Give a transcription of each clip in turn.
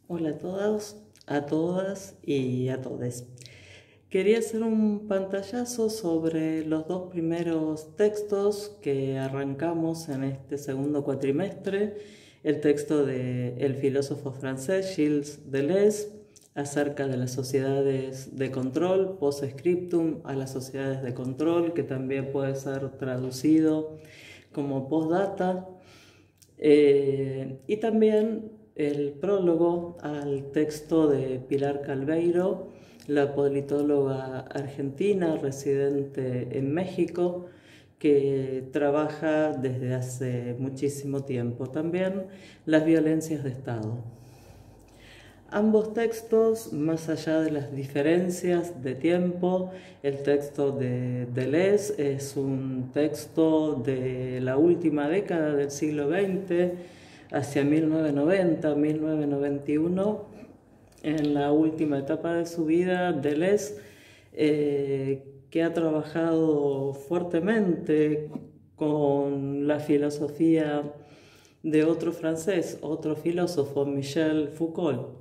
Hola a todos, a todas y a todes. Quería hacer un pantallazo sobre los dos primeros textos que arrancamos en este segundo cuatrimestre. El texto del filósofo francés Gilles Deleuze acerca de las sociedades de control, post-scriptum a las sociedades de control, que también puede ser traducido como postdata. Y también el prólogo al texto de Pilar Calveiro, la politóloga argentina residente en México, que trabaja desde hace muchísimo tiempo también las violencias de Estado. Ambos textos, más allá de las diferencias de tiempo, el texto de Deleuze es un texto de la última década del siglo XX, hacia 1990, 1991. En la última etapa de su vida, Deleuze, que ha trabajado fuertemente con la filosofía de otro francés, otro filósofo, Michel Foucault,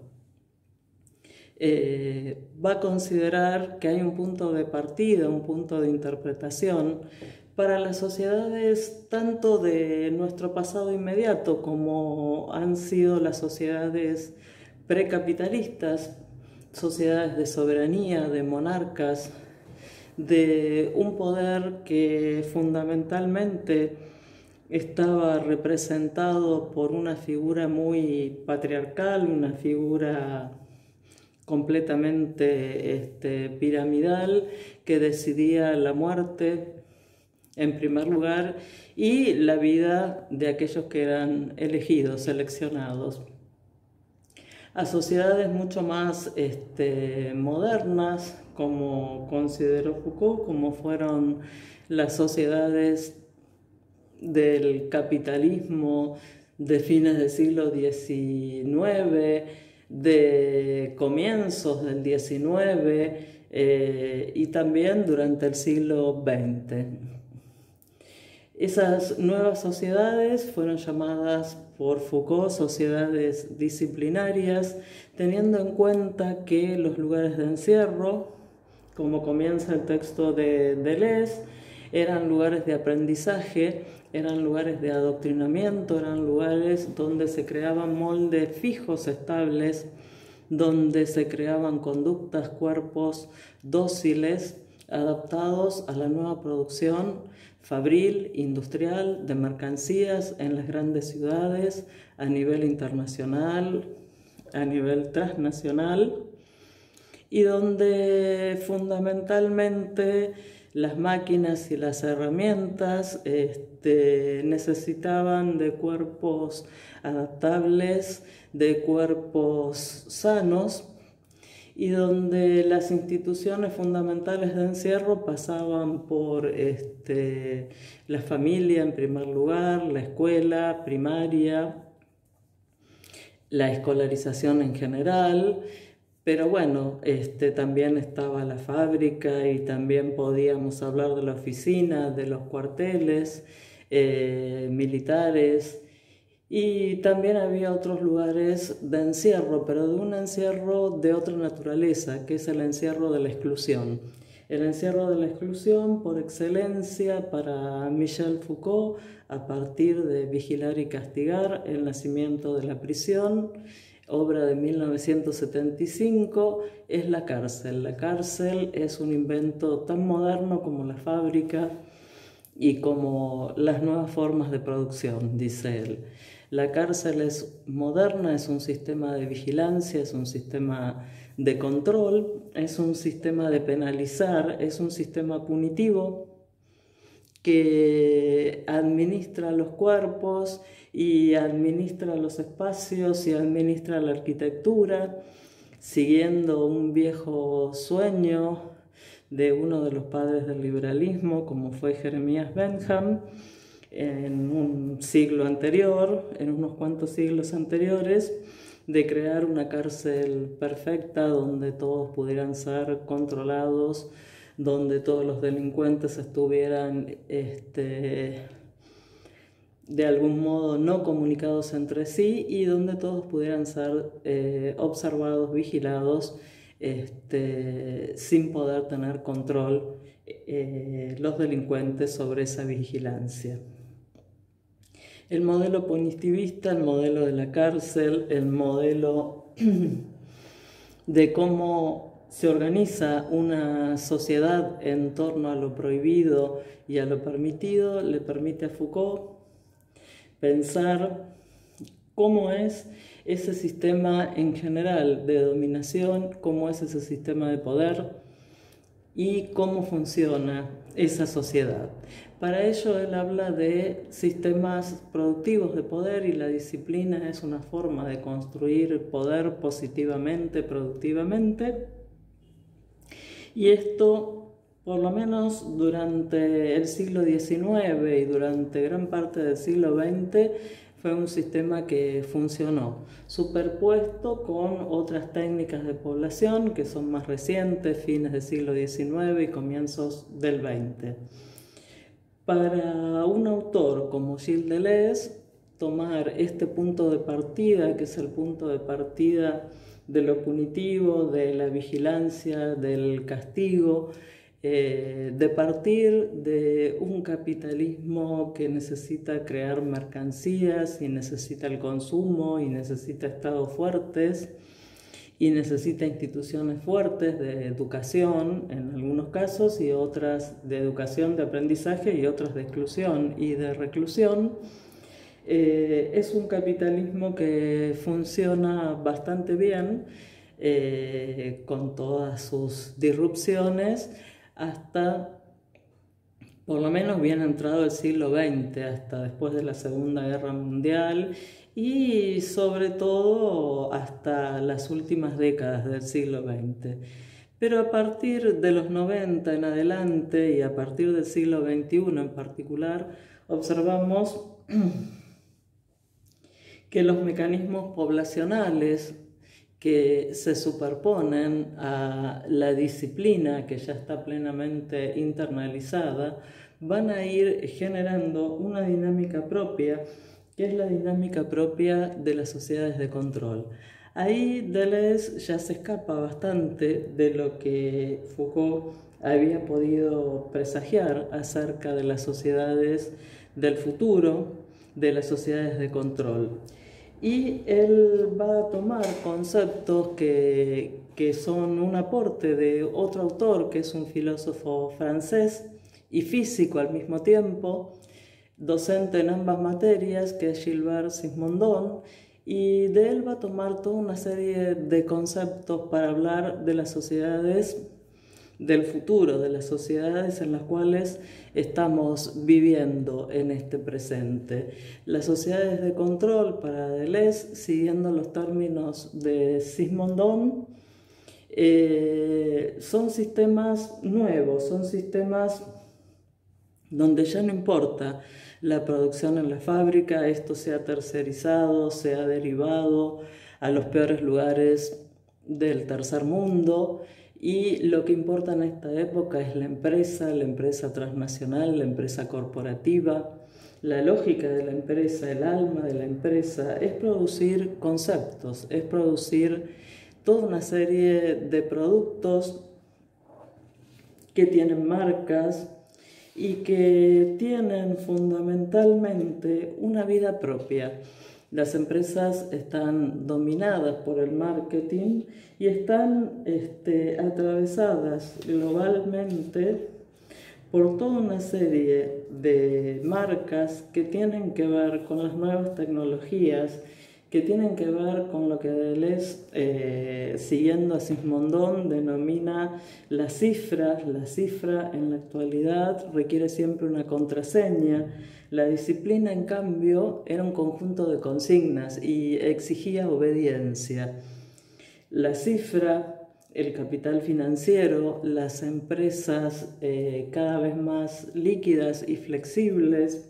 va a considerar que hay un punto de partida, un punto de interpretación para las sociedades tanto de nuestro pasado inmediato como han sido las sociedades precapitalistas, sociedades de soberanía, de monarcas, de un poder que fundamentalmente estaba representado por una figura muy patriarcal, una figura completamente piramidal que decidía la muerte en primer lugar y la vida de aquellos que eran elegidos, seleccionados, a sociedades mucho más modernas, como consideró Foucault, como fueron las sociedades del capitalismo de fines del siglo XIX, de comienzos del XIX y también durante el siglo XX. Esas nuevas sociedades fueron llamadas por Foucault sociedades disciplinarias, teniendo en cuenta que los lugares de encierro, como comienza el texto de Deleuze, eran lugares de aprendizaje, eran lugares de adoctrinamiento, eran lugares donde se creaban moldes fijos, estables, donde se creaban conductas, cuerpos dóciles, adaptados a la nueva producción fabril, industrial, de mercancías en las grandes ciudades, a nivel internacional, a nivel transnacional, y donde fundamentalmente las máquinas y las herramientas necesitaban de cuerpos adaptables, de cuerpos sanos, y donde las instituciones fundamentales de encierro pasaban por la familia en primer lugar, la escuela primaria, la escolarización en general, pero bueno, también estaba la fábrica y también podíamos hablar de la oficina, de los cuarteles militares, y también había otros lugares de encierro, pero de un encierro de otra naturaleza, que es el encierro de la exclusión. El encierro de la exclusión por excelencia para Michel Foucault, a partir de Vigilar y Castigar, el nacimiento de la prisión, obra de 1975, es la cárcel. La cárcel es un invento tan moderno como la fábrica y como las nuevas formas de producción, dice él. La cárcel es moderna, es un sistema de vigilancia, es un sistema de control, es un sistema de penalizar, es un sistema punitivo que administra los cuerpos y administra los espacios y administra la arquitectura, siguiendo un viejo sueño de uno de los padres del liberalismo, como fue Jeremías Bentham, en un siglo anterior, en unos cuantos siglos anteriores, de crear una cárcel perfecta donde todos pudieran ser controlados, donde todos los delincuentes estuvieran de algún modo no comunicados entre sí y donde todos pudieran ser observados, vigilados, sin poder tener control los delincuentes sobre esa vigilancia. El modelo punitivista, el modelo de la cárcel, el modelo de cómo se organiza una sociedad en torno a lo prohibido y a lo permitido, le permite a Foucault pensar cómo es ese sistema en general de dominación, cómo es ese sistema de poder y cómo funciona esa sociedad. Para ello él habla de sistemas productivos de poder y la disciplina es una forma de construir poder positivamente, productivamente. Y esto, por lo menos durante el siglo XIX y durante gran parte del siglo XX, fue un sistema que funcionó, superpuesto con otras técnicas de población que son más recientes, fines del siglo XIX y comienzos del XX. Para un autor como Gilles Deleuze, tomar este punto de partida, que es el punto de partida de lo punitivo, de la vigilancia, del castigo, de partir de un capitalismo que necesita crear mercancías y necesita el consumo y necesita estados fuertes y necesita instituciones fuertes de educación en algunos casos y otras de educación de aprendizaje y otras de exclusión y de reclusión. Es un capitalismo que funciona bastante bien con todas sus disrupciones hasta por lo menos bien entrado el siglo XX, hasta después de la Segunda Guerra Mundial y sobre todo hasta las últimas décadas del siglo XX. Pero a partir de los 90 en adelante y a partir del siglo XXI en particular, observamos que los mecanismos poblacionales que se superponen a la disciplina que ya está plenamente internalizada van a ir generando una dinámica propia, que es la dinámica propia de las sociedades de control. Ahí Deleuze ya se escapa bastante de lo que Foucault había podido presagiar acerca de las sociedades del futuro, de las sociedades de control. Y él va a tomar conceptos que son un aporte de otro autor, que es un filósofo francés y físico al mismo tiempo, docente en ambas materias, que es Gilbert Simondon, y de él va a tomar toda una serie de conceptos para hablar de las sociedades del futuro, de las sociedades en las cuales estamos viviendo en este presente. Las sociedades de control para Deleuze, siguiendo los términos de Simondon, son sistemas nuevos, son sistemas donde ya no importa la producción en la fábrica, esto sea tercerizado, sea derivado a los peores lugares del tercer mundo, y lo que importa en esta época es la empresa transnacional, la empresa corporativa. La lógica de la empresa, el alma de la empresa es producir conceptos, es producir toda una serie de productos que tienen marcas y que tienen fundamentalmente una vida propia. Las empresas están dominadas por el marketing y están atravesadas globalmente por toda una serie de marcas que tienen que ver con las nuevas tecnologías, que tienen que ver con lo que Deleuze, siguiendo a Simondon, denomina las cifras. La cifra en la actualidad requiere siempre una contraseña. La disciplina, en cambio, era un conjunto de consignas y exigía obediencia. La cifra, el capital financiero, las empresas cada vez más líquidas y flexibles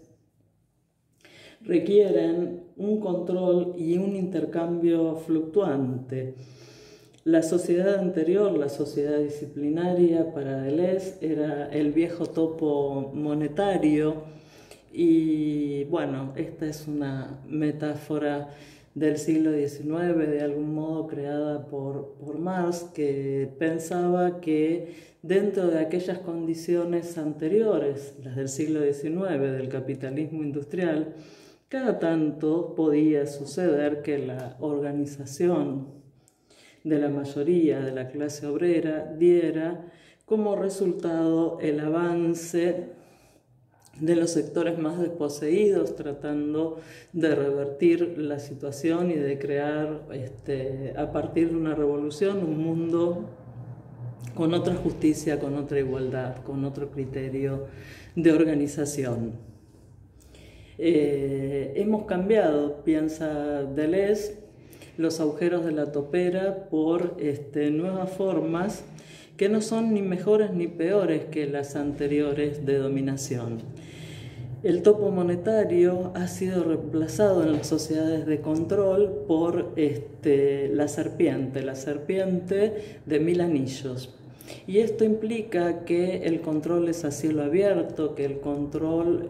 requieren un control y un intercambio fluctuante. La sociedad anterior, la sociedad disciplinaria para Deleuze, era el viejo topo monetario Y bueno, esta es una metáfora del siglo XIX, de algún modo creada por Marx, que pensaba que dentro de aquellas condiciones anteriores, las del siglo XIX, del capitalismo industrial, cada tanto podía suceder que la organización de la mayoría de la clase obrera diera como resultado el avance de los sectores más desposeídos, tratando de revertir la situación y de crear a partir de una revolución un mundo con otra justicia, con otra igualdad, con otro criterio de organización. Hemos cambiado, piensa Deleuze, los agujeros de la topera por nuevas formas que no son ni mejores ni peores que las anteriores de dominación. El topo monetario ha sido reemplazado en las sociedades de control por la serpiente de 1000 anillos. Y esto implica que el control es a cielo abierto, que el control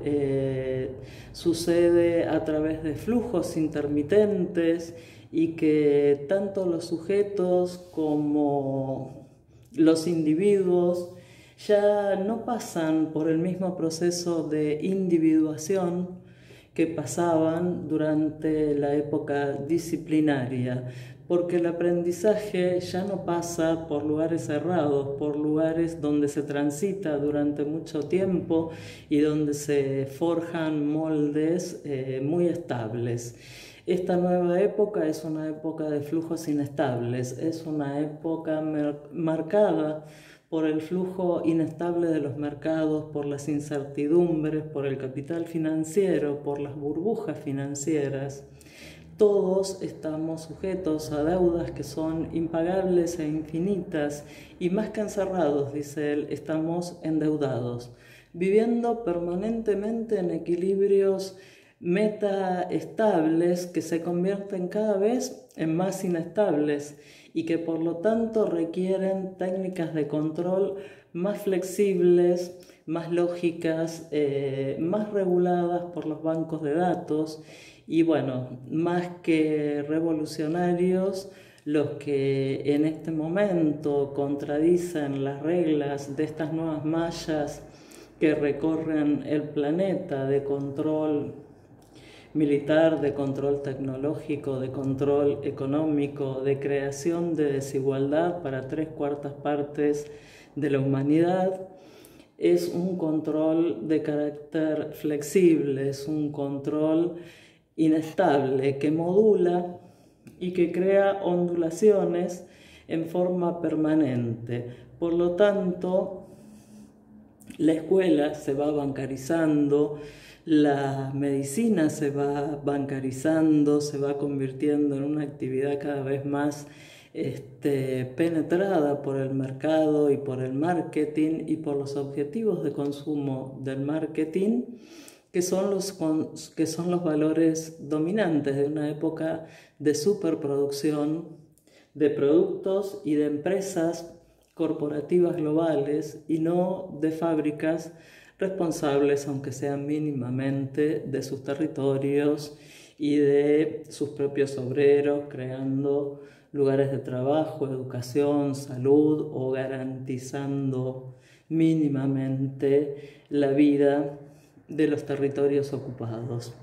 sucede a través de flujos intermitentes y que tanto los sujetos como los individuos ya no pasan por el mismo proceso de individuación que pasaban durante la época disciplinaria, porque el aprendizaje ya no pasa por lugares cerrados, por lugares donde se transita durante mucho tiempo y donde se forjan moldes muy estables. Esta nueva época es una época de flujos inestables, es una época marcada por el flujo inestable de los mercados, por las incertidumbres, por el capital financiero, por las burbujas financieras. Todos estamos sujetos a deudas que son impagables e infinitas y más que encerrados, dice él, estamos endeudados, viviendo permanentemente en equilibrios metaestables que se convierten cada vez en más inestables y que por lo tanto requieren técnicas de control más flexibles, más lógicas, más reguladas por los bancos de datos y bueno, más que revolucionarios, los que en este momento contradicen las reglas de estas nuevas mallas que recorren el planeta de control militar, de control tecnológico, de control económico, de creación de desigualdad para 3/4 partes de la humanidad, es un control de carácter flexible, es un control inestable que modula y que crea ondulaciones en forma permanente. Por lo tanto, la escuela se va bancarizando, la medicina se va bancarizando, se va convirtiendo en una actividad cada vez más penetrada por el mercado y por el marketing y por los objetivos de consumo del marketing, que son los valores dominantes de una época de superproducción de productos y de empresas corporativas globales y no de fábricas responsables, aunque sean mínimamente, de sus territorios y de sus propios obreros, creando lugares de trabajo, educación, salud o garantizando mínimamente la vida de los territorios ocupados.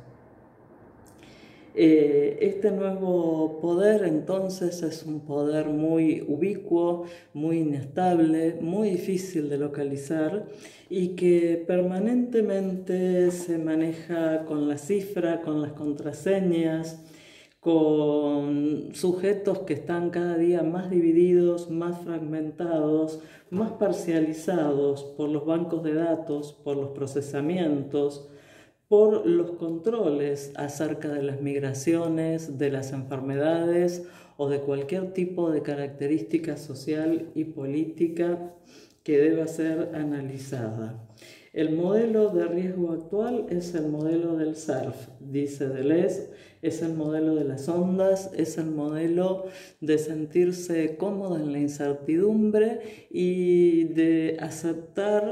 Este nuevo poder entonces es un poder muy ubicuo, muy inestable, muy difícil de localizar y que permanentemente se maneja con la cifra, con las contraseñas, con sujetos que están cada día más divididos, más fragmentados, más parcializados por los bancos de datos, por los procesamientos, por los controles acerca de las migraciones, de las enfermedades o de cualquier tipo de característica social y política que deba ser analizada. El modelo de riesgo actual es el modelo del surf, dice Deleuze, es el modelo de las ondas, es el modelo de sentirse cómodo en la incertidumbre y de aceptar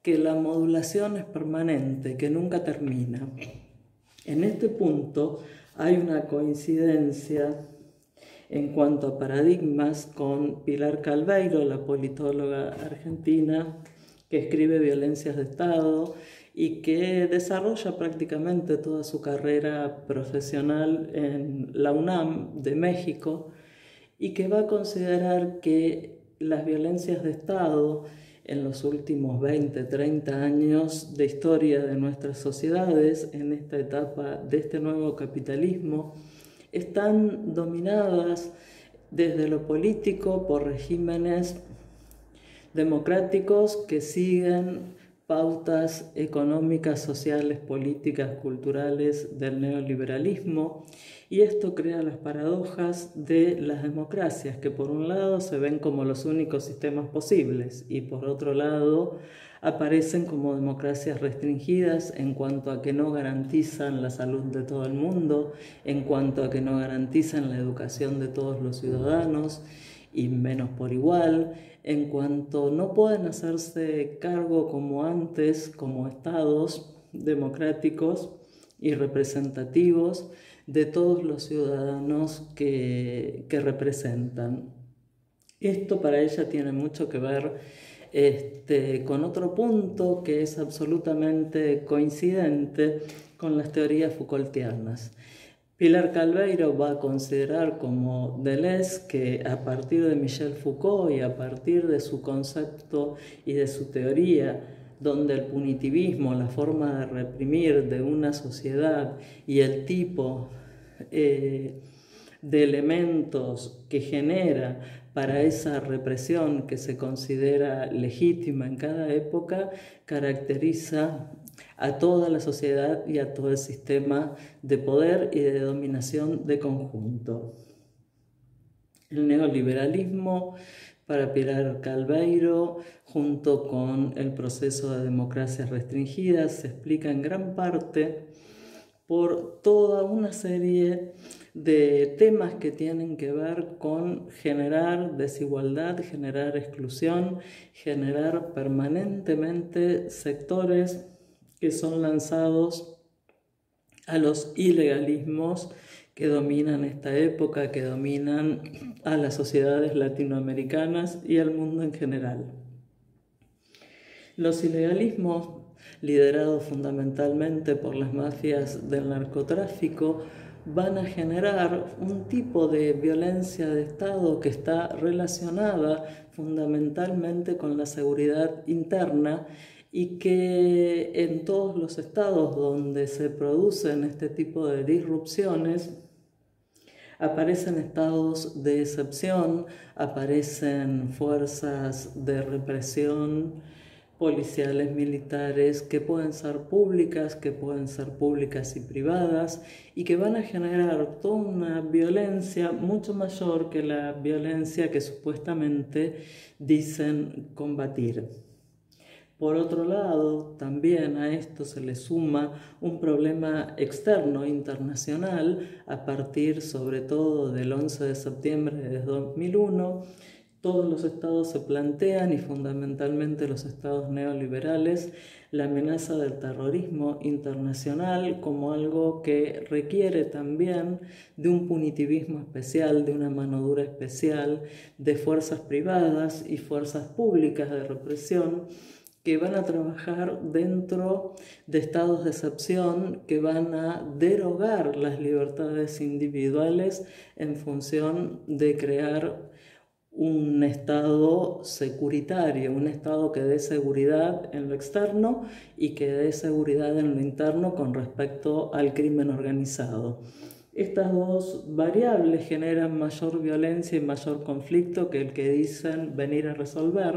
que la modulación es permanente, que nunca termina. En este punto hay una coincidencia en cuanto a paradigmas con Pilar Calveiro, la politóloga argentina, que escribe Violencias de Estado y que desarrolla prácticamente toda su carrera profesional en la UNAM de México y que va a considerar que las violencias de Estado en los últimos 20, 30 años de historia de nuestras sociedades, en esta etapa de este nuevo capitalismo, están dominadas desde lo político por regímenes democráticos que siguen pautas económicas, sociales, políticas, culturales del neoliberalismo, y esto crea las paradojas de las democracias, que por un lado se ven como los únicos sistemas posibles y por otro lado aparecen como democracias restringidas en cuanto a que no garantizan la salud de todo el mundo, en cuanto a que no garantizan la educación de todos los ciudadanos y menos por igual, en cuanto no pueden hacerse cargo como antes, como estados democráticos y representativos de todos los ciudadanos que representan. Esto para ella tiene mucho que ver con otro punto que es absolutamente coincidente con las teorías Foucaultianas. Pilar Calveiro va a considerar como Deleuze que a partir de Michel Foucault y a partir de su concepto y de su teoría, donde el punitivismo, la forma de reprimir de una sociedad y el tipo de elementos que genera para esa represión que se considera legítima en cada época, caracteriza a toda la sociedad y a todo el sistema de poder y de dominación de conjunto. El neoliberalismo, para Pilar Calveiro, junto con el proceso de democracias restringidas, se explica en gran parte por toda una serie de temas que tienen que ver con generar desigualdad, generar exclusión, generar permanentemente sectores que son lanzados a los ilegalismos que dominan esta época, que dominan a las sociedades latinoamericanas y al mundo en general. Los ilegalismos, liderados fundamentalmente por las mafias del narcotráfico, van a generar un tipo de violencia de Estado que está relacionada fundamentalmente con la seguridad interna y que en todos los estados donde se producen este tipo de disrupciones aparecen estados de excepción, aparecen fuerzas de represión policiales, militares, que pueden ser públicas y privadas, y que van a generar toda una violencia mucho mayor que la violencia que supuestamente dicen combatir. Por otro lado, también a esto se le suma un problema externo, internacional, a partir sobre todo del 11 de septiembre de 2001, todos los estados se plantean, y fundamentalmente los estados neoliberales, la amenaza del terrorismo internacional como algo que requiere también de un punitivismo especial, de una mano dura especial, de fuerzas privadas y fuerzas públicas de represión que van a trabajar dentro de estados de excepción, que van a derogar las libertades individuales en función de crear un estado securitario, un estado que dé seguridad en lo externo y que dé seguridad en lo interno con respecto al crimen organizado. Estas dos variables generan mayor violencia y mayor conflicto que el que dicen venir a resolver,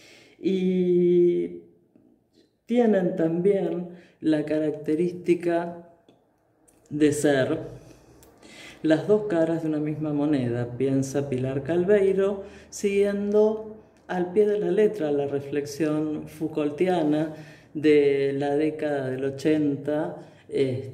y tienen también la característica de ser las dos caras de una misma moneda, piensa Pilar Calveiro, siguiendo al pie de la letra la reflexión Foucaultiana de la década del 80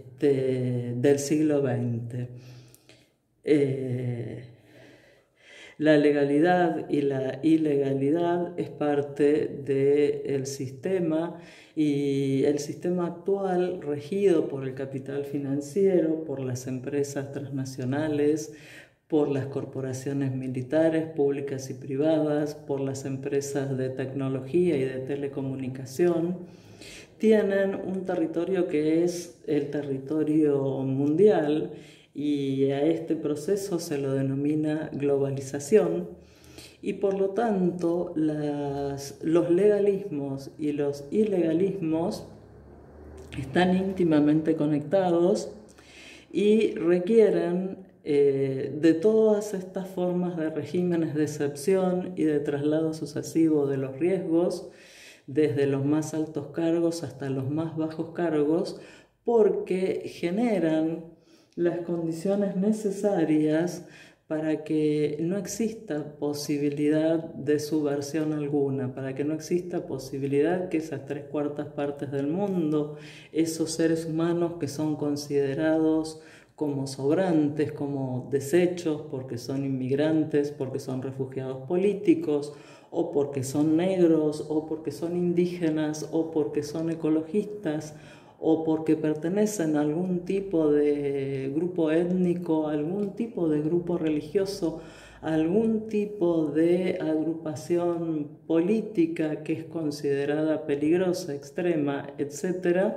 del siglo XX. La legalidad y la ilegalidad es parte del sistema, y el sistema actual, regido por el capital financiero, por las empresas transnacionales, por las corporaciones militares, públicas y privadas, por las empresas de tecnología y de telecomunicación, tienen un territorio que es el territorio mundial, y a este proceso se lo denomina globalización, y por lo tanto los legalismos y los ilegalismos están íntimamente conectados y requieren de todas estas formas de regímenes de excepción y de traslado sucesivo de los riesgos, desde los más altos cargos hasta los más bajos cargos, porque generan las condiciones necesarias para que no exista posibilidad de subversión alguna, para que no exista posibilidad que esas 3/4 partes del mundo, esos seres humanos que son considerados como sobrantes, como desechos, porque son inmigrantes, porque son refugiados políticos, o porque son negros, o porque son indígenas, o porque son ecologistas, o porque pertenecen a algún tipo de grupo étnico, a algún tipo de grupo religioso, a algún tipo de agrupación política que es considerada peligrosa, extrema, etc.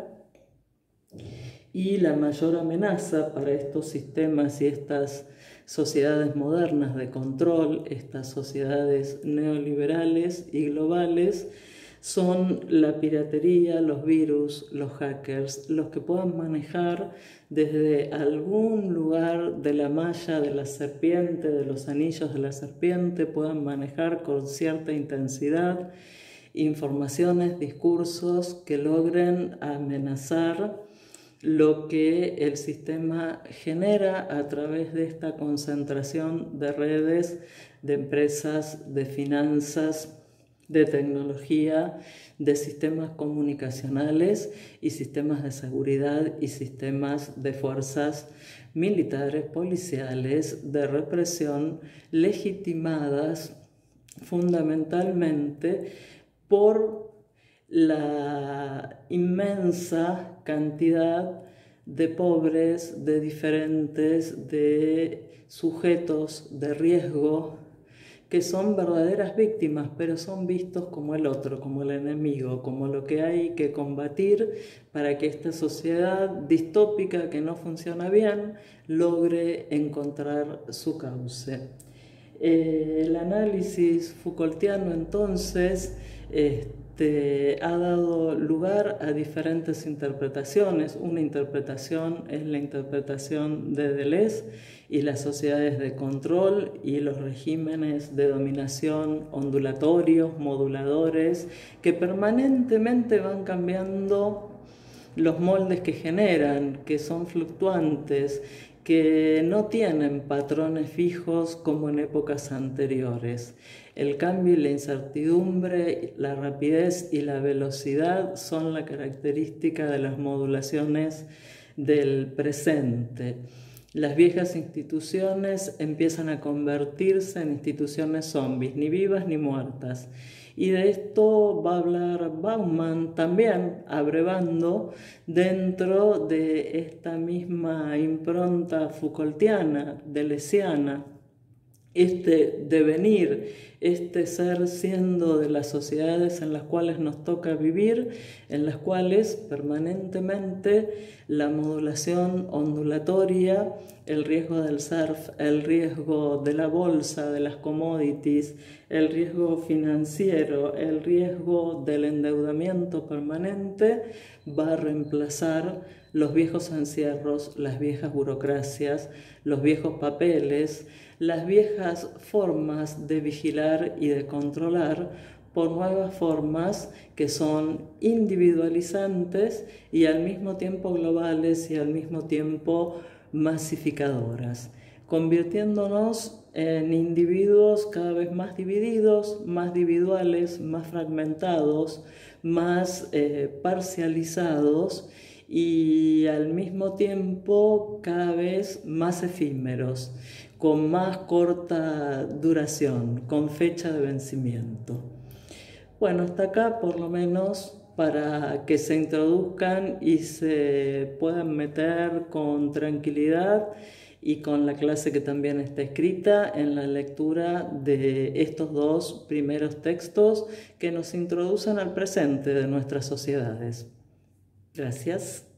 Y la mayor amenaza para estos sistemas y estas sociedades modernas de control, estas sociedades neoliberales y globales, son la piratería, los virus, los hackers, los que puedan manejar desde algún lugar de la malla de la serpiente, de los anillos de la serpiente, puedan manejar con cierta intensidad informaciones, discursos que logren amenazar lo que el sistema genera a través de esta concentración de redes, de empresas, de finanzas, de tecnología, de sistemas comunicacionales y sistemas de seguridad y sistemas de fuerzas militares, policiales, de represión, legitimadas fundamentalmente por la inmensa cantidad de pobres, de diferentes, de sujetos de riesgo, que son verdaderas víctimas, pero son vistos como el otro, como el enemigo, como lo que hay que combatir para que esta sociedad distópica que no funciona bien logre encontrar su cauce. El análisis Foucaultiano entonces ha dado lugar a diferentes interpretaciones. Una interpretación es la interpretación de Deleuze y las sociedades de control y los regímenes de dominación ondulatorios, moduladores, que permanentemente van cambiando los moldes que generan, que son fluctuantes, que no tienen patrones fijos como en épocas anteriores. El cambio y la incertidumbre, la rapidez y la velocidad son la característica de las modulaciones del presente. Las viejas instituciones empiezan a convertirse en instituciones zombies, ni vivas ni muertas. Y de esto va a hablar Bauman también, abrevando dentro de esta misma impronta Foucaultiana, deleuziana, este devenir, este ser siendo de las sociedades en las cuales nos toca vivir, en las cuales permanentemente la modulación ondulatoria, el riesgo del surf, el riesgo de la bolsa, de las commodities, el riesgo financiero, el riesgo del endeudamiento permanente va a reemplazar los viejos encierros, las viejas burocracias, los viejos papeles, las viejas formas de vigilar y de controlar por nuevas formas que son individualizantes y al mismo tiempo globales y al mismo tiempo masificadoras, convirtiéndonos en individuos cada vez más divididos, más individuales, más fragmentados, más parcializados y al mismo tiempo cada vez más efímeros, con más corta duración, con fecha de vencimiento. Bueno, hasta acá por lo menos para que se introduzcan y se puedan meter con tranquilidad y con la clase que también está escrita en la lectura de estos dos primeros textos que nos introducen al presente de nuestras sociedades. Gracias.